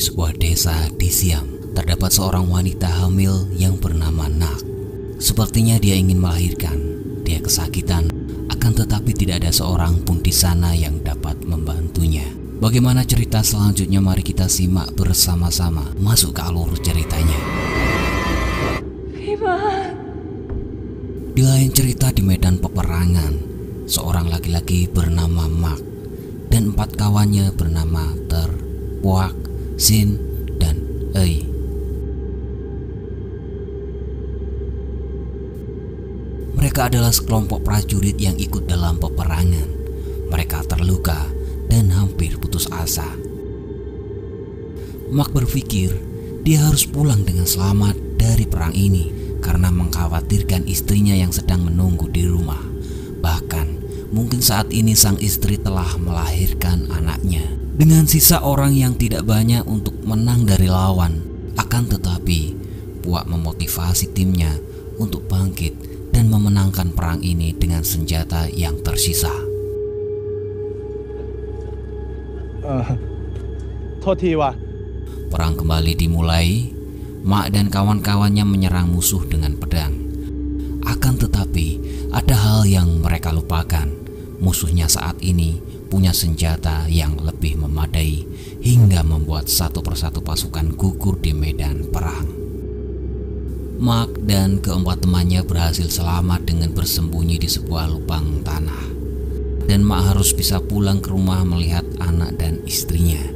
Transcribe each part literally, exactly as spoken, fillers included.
sebuah desa di Siam, terdapat seorang wanita hamil yang bernama Nak. Sepertinya dia ingin melahirkan. Dia kesakitan, akan tetapi tidak ada seorang pun di sana yang dapat membantunya. Bagaimana cerita selanjutnya? Mari kita simak bersama-sama. Masuk ke alur ceritanya. Di lain cerita, di medan peperangan, seorang laki-laki bernama Mak dan empat kawannya bernama Ter, Puak, Sin, dan Ei. Mereka adalah sekelompok prajurit yang ikut dalam peperangan. Mereka terluka dan hampir putus asa. Mak berpikir dia harus pulang dengan selamat dari perang ini karena mengkhawatirkan istrinya yang sedang menunggu di rumah. Bahkan mungkin saat ini sang istri telah melahirkan anaknya. Dengan sisa orang yang tidak banyak untuk menang dari lawan, akan tetapi Puak memotivasi timnya untuk bangkit dan memenangkan perang ini dengan senjata yang tersisa. Uh, Perang kembali dimulai. Mak dan kawan-kawannya menyerang musuh dengan pedang. Akan tetapi ada hal yang mereka lupakan. Musuhnya saat ini punya senjata yang lebih memadai hingga membuat satu persatu pasukan gugur di medan perang. Mak dan keempat temannya berhasil selamat dengan bersembunyi di sebuah lubang tanah. Dan Mak harus bisa pulang ke rumah melihat anak dan istrinya.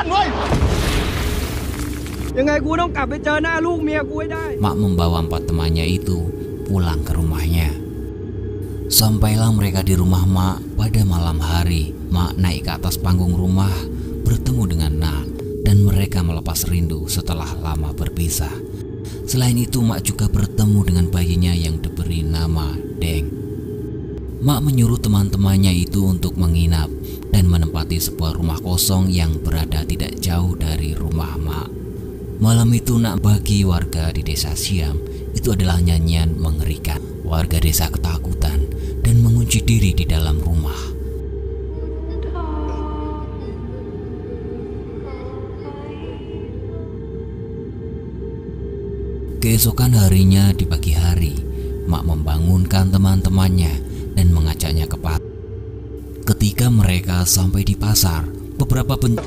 Mak membawa empat temannya itu pulang ke rumahnya. Sampailah mereka di rumah Mak pada malam hari. Mak naik ke atas panggung rumah bertemu dengan Nak dan mereka melepas rindu setelah lama berpisah. Selain itu, Mak juga bertemu dengan bayinya yang diberi nama Deng. Mak menyuruh teman-temannya itu untuk menginap dan menempati sebuah rumah kosong yang berada tidak jauh dari rumah Mak. Malam itu Nak bagi warga di desa Siam itu adalah nyanyian mengerikan. Warga desa ketakutan dan mengunci diri di dalam rumah. Keesokan harinya di pagi hari, Mak membangunkan teman-temannya dan mengajaknya ke pasar. Ketika mereka sampai di pasar, beberapa pen...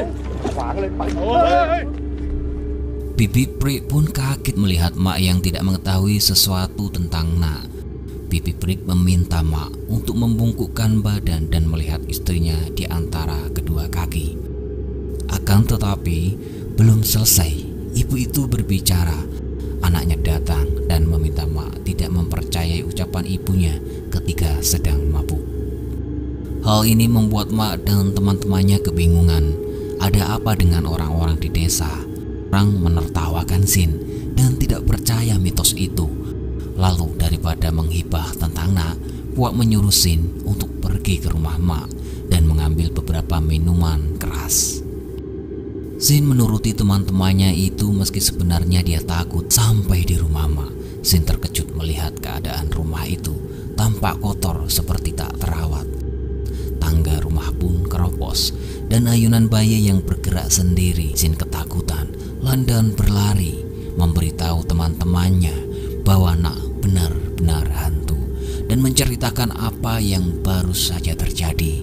Bibi Prik pun kaget melihat Mak yang tidak mengetahui sesuatu tentang Nak. Bibi Prik meminta Mak untuk membungkukkan badan dan melihat istrinya di antara kedua kaki. Akan tetapi belum selesai, ibu itu berbicara. Anaknya datang dan meminta Mak tidak mempercayai ucapan ibunya ketika sedang mabuk. Hal ini membuat Mak dan teman-temannya kebingungan. Ada apa dengan orang-orang di desa? Orang menertawakan Sin dan tidak percaya mitos itu. Lalu daripada menghibah tentang Nak, Puak menyuruh Sin untuk pergi ke rumah Mak dan mengambil beberapa minuman keras. Sin menuruti teman-temannya itu meski sebenarnya dia takut. Sampai di rumah Mak, Sin terkejut melihat keadaan rumah itu tampak kotor seperti tak terawat. Tangga rumah pun keropos dan ayunan bayi yang bergerak sendiri. Sin ketakutan landan berlari memberitahu teman-temannya bahwa Nak benar-benar hantu dan menceritakan apa yang baru saja terjadi.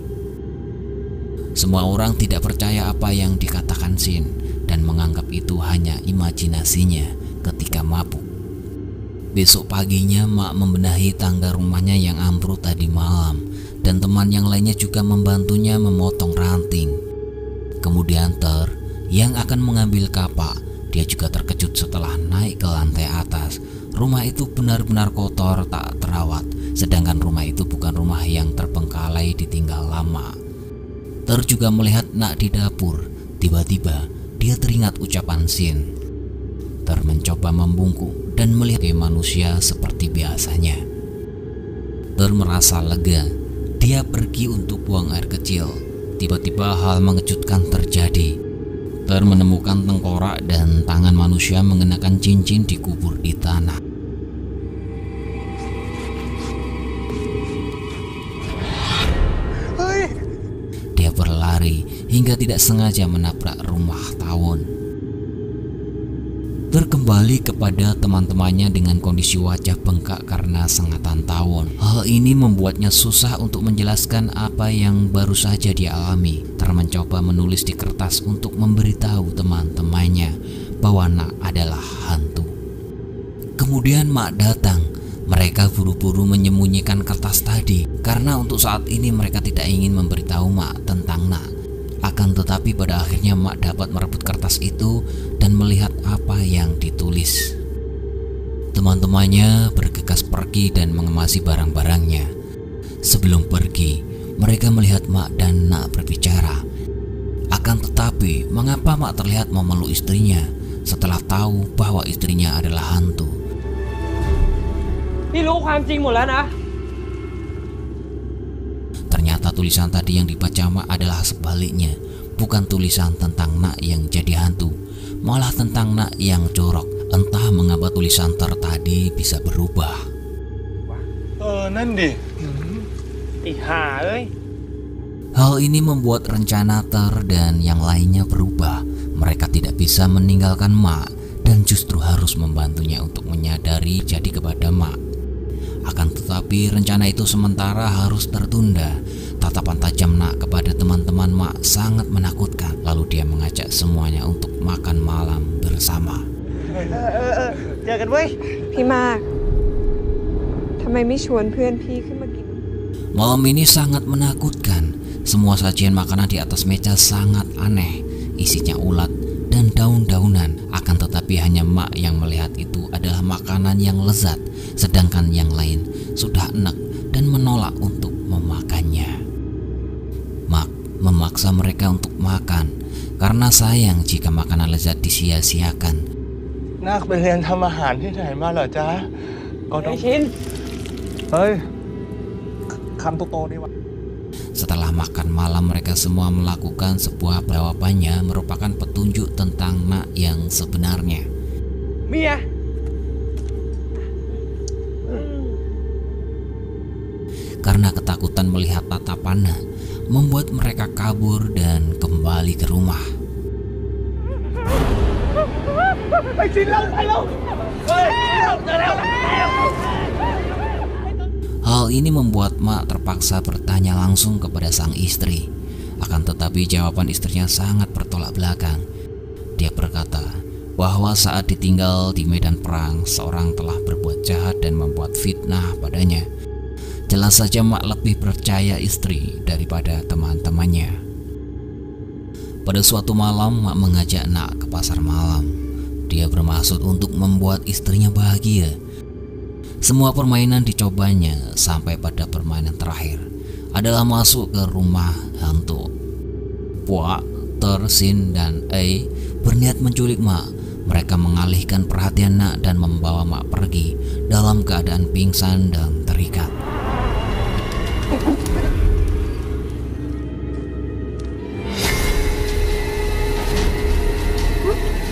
Semua orang tidak percaya apa yang dikatakan Sin dan menganggap itu hanya imajinasinya ketika mabuk. Besok paginya Mak membenahi tangga rumahnya yang ambruk tadi malam dan teman yang lainnya juga membantunya memotong ranting. Kemudian Ter yang akan mengambil kapak, dia juga terkejut setelah naik ke lantai atas. Rumah itu benar-benar kotor tak terawat, sedangkan rumah itu bukan rumah yang terbengkalai ditinggal lama. Ter juga melihat Nak di dapur. Tiba-tiba dia teringat ucapan Sin. Ter mencoba membungkuk dan melihat manusia seperti biasanya. Ter merasa lega. Dia pergi untuk buang air kecil. Tiba-tiba hal mengejutkan terjadi. Ter menemukan tengkorak dan tangan manusia mengenakan cincin dikubur di tanah. Dia berlari hingga tidak sengaja menabrak rumah tawon. Terkembali kepada teman-temannya dengan kondisi wajah bengkak karena sengatan tawon. Hal ini membuatnya susah untuk menjelaskan apa yang baru saja dia alami. Ter mencoba menulis di kertas untuk memberitahu teman-temannya bahwa Nak adalah hantu. Kemudian Mak datang. Mereka buru-buru menyembunyikan kertas tadi karena untuk saat ini mereka tidak ingin memberitahu Mak tentang Nak. Akan tetapi pada akhirnya Mak dapat merebut kertas itu dan melihat apa yang ditulis. Teman-temannya bergegas pergi dan mengemasi barang-barangnya. Sebelum pergi, mereka melihat Mak dan Nak berbicara. Akan tetapi, mengapa Mak terlihat memeluk istrinya setelah tahu bahwa istrinya adalah hantu? พี่รู้ความจริงหมดแล้วนะ Ternyata tulisan tadi yang dibaca Mak adalah sebaliknya. Bukan tulisan tentang Nak yang jadi hantu, malah tentang Nak yang jorok. Entah mengapa tulisan ter tadi bisa berubah. เออนั่นดิไอ้ห่าเอ้ย Hal ini membuat rencana Ter dan yang lainnya berubah. Mereka tidak bisa meninggalkan Mak dan justru harus membantunya untuk menyadari jadi kepada Mak. Akan tetapi rencana itu sementara harus tertunda. Tatapan tajam Nak kepada teman-teman Mak sangat menakutkan. Lalu dia mengajak semuanya untuk makan malam bersama. เจอกันเว้ยพี่มากทำไมไม่ชวนเพื่อนพี่ขึ้นมากิน Malam ini sangat menakutkan. Semua sajian makanan di atas meja sangat aneh. Isinya ulat dan daun-daunan. Akan tetapi hanya Mak yang melihat itu adalah makanan yang lezat, sedangkan yang lain sudah enak dan menolak untuk memakannya. Mak memaksa mereka untuk makan karena sayang jika makanan lezat disia-siakan. นาคไปเรียนทำอาหารที่ไหนมาเหรอจ๊ะก็ต้อไอ้งชินเฮ้ยคำโตๆนี่วะ Setelah makan malam, mereka semua melakukan sebuah jawabannya merupakan petunjuk tentang Nak yang sebenarnya. เมีย Karena ketakutan melihat tatapan Nak membuat mereka kabur dan kembali ke rumah. ไอ้ชินเร็วไปเร็วเฮ้ยเร็วเจอแล้ว Hal ini membuat Mak terpaksa bertanya langsung kepada sang istri. Akan tetapi jawaban istrinya sangat bertolak belakang. Dia berkata bahwa saat ditinggal di medan perang, seorang telah berbuat jahat dan membuat fitnah padanya. Jelas saja Mak lebih percaya istri daripada teman-temannya. Pada suatu malam, Mak mengajak Nak ke pasar malam. Dia bermaksud untuk membuat istrinya bahagia. Semua permainan dicobanya sampai pada permainan terakhir adalah masuk ke rumah hantu. Puak, Ter, Sin, dan Ei berniat menculik Mak. Mereka mengalihkan perhatian Nak dan membawa Mak pergi dalam keadaan pingsan dan terikat.